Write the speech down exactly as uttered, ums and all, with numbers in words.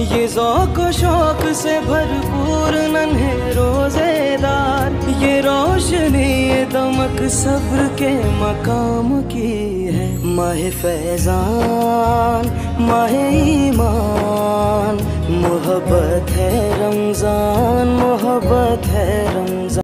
ये ज़ौक़ शौक से भरपूर नन्हे रोजेदार, ये रोशनी ये दमक सब्र के मकाम की है। माहे फैज़ान माहे ईमान